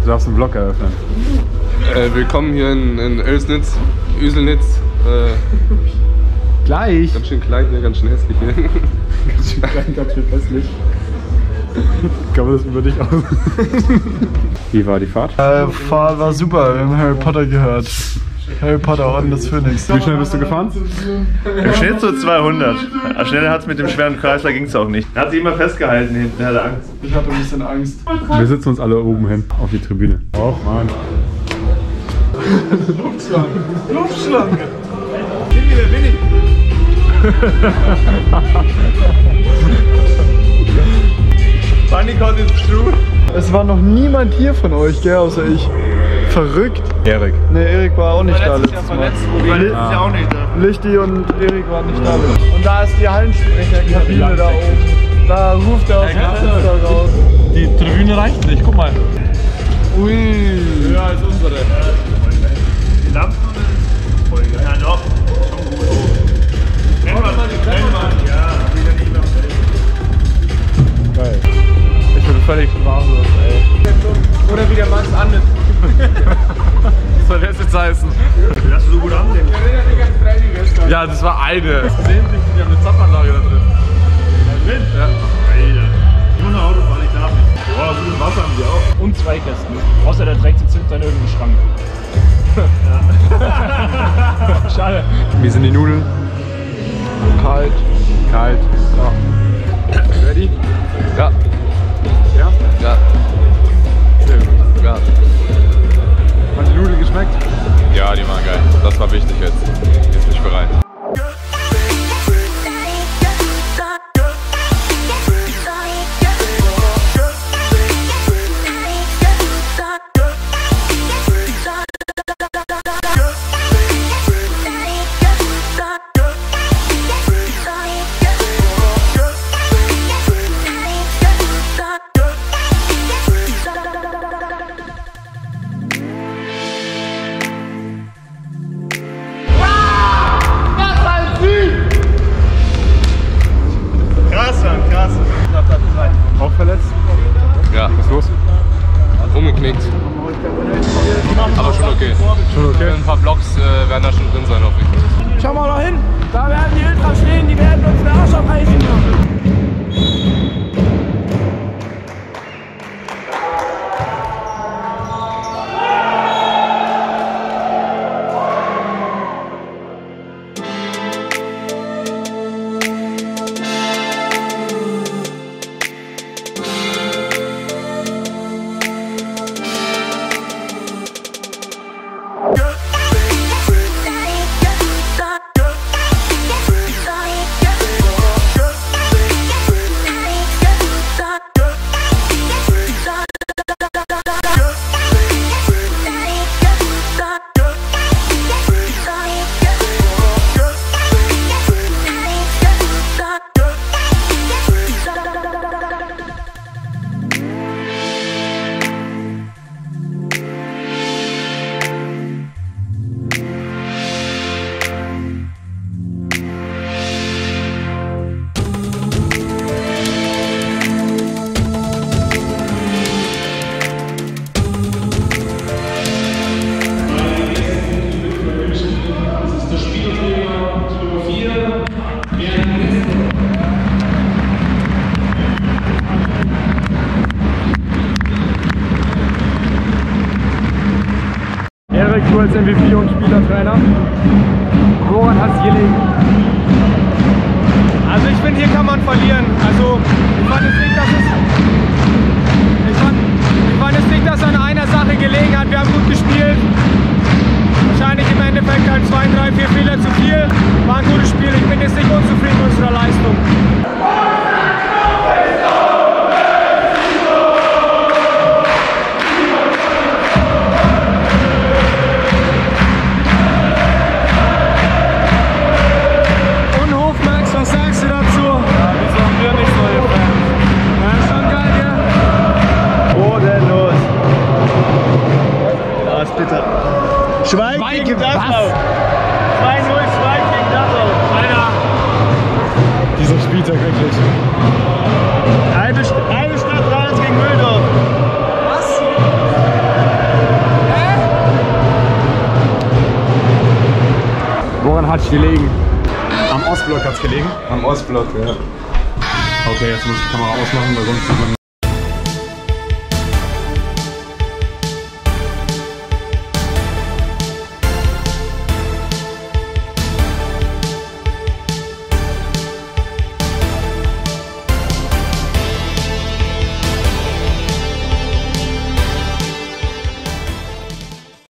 Du darfst einen Vlog eröffnen. Willkommen hier in Oelsnitz, Öselnitz. Gleich! Ganz schön klein hier, ganz schön hässlich hier. Ganz schön klein, ganz schön hässlich. Kann man das über dich aus? Wie war die Fahrt? Fahrt war super, wir haben Harry Potter gehört. Harry Potter, Orden des Phönix. Wie schnell bist du gefahren? Im Schnitt so 200. Aber schneller hat es mit dem schweren Kreisler ging es auch nicht. Er hat sich immer festgehalten hinten, er hatte Angst. Ich hatte ein bisschen Angst. Wir sitzen uns alle oben hin, auf die Tribüne. Och Mann. Luftschlange. Luftschlange. Panikot ist true. Es war noch niemand hier von euch, gell, außer ich. Verrückt. Erik. Ne, Erik war auch nicht da letztes Mal. Ist ja auch nicht da. Lichti und Erik waren nicht da. Und da ist die Hallensprecherkabine da oben. Da ruft er aus dem Fenster raus. Die Tribüne reicht nicht, guck mal. Ui. Ja, als unsere. Die Lampen sind voll geil. Ja, doch. Schon gut. Nenn mal. Ja, wieder nicht mehr. Geil. Ich bin völlig sprachlos, ey. Oder wie der Max Anne. Was soll das jetzt heißen? Lass du so gut ansehen. Ja, das war eine. Sehen Sie, die haben eine Zapfanlage da drin. Ja. Alter. Nur eine Autobahn, ich darf nicht. Boah, gutes Wasser haben die auch. Und zwei Kästen. Außer der trägt sie zündet in irgendeinen Schrank. Ja. Schade. Wie sind die Nudeln? Kalt. Kalt. Ja. Ready? Ja. Ja? Ja. Sehr gut. Ja. Hat die Nudeln geschmeckt? Ja, die waren geil. Das war wichtig jetzt. Jetzt bin ich bereit. Krass. Auch verletzt? Ja. Was ist los? Umgeknickt. Aber schon okay. Schon okay? Ein paar Blocks werden da schon drin sein, hoffe ich. Schau mal da hin. Da werden die Ultras stehen, die werden uns den Arsch aufreißen. Erik, du als MVP und Spielertrainer. Woran hat es gelegen? Also ich finde, hier kann man verlieren. Also ich fand es nicht, dass an einer Sache gelegen hat. Wir haben gut gespielt. Wahrscheinlich im Endeffekt halt 2, 3, 4 Fehler zu viel. War ein gutes Spiel. Ich bin jetzt nicht unzufrieden mit unserer Leistung. Schweig gegen Dachau. 2-0 Schweig gegen Dachau. Alter. Dieser Spieltag wirklich. Halbe Stadt Rheins gegen Mühldorf. Was? nicht gelegen? Am Ostblock hat's gelegen? Am Ostblock, ja. Okay, jetzt muss ich die Kamera ausmachen, weil sonst sieht man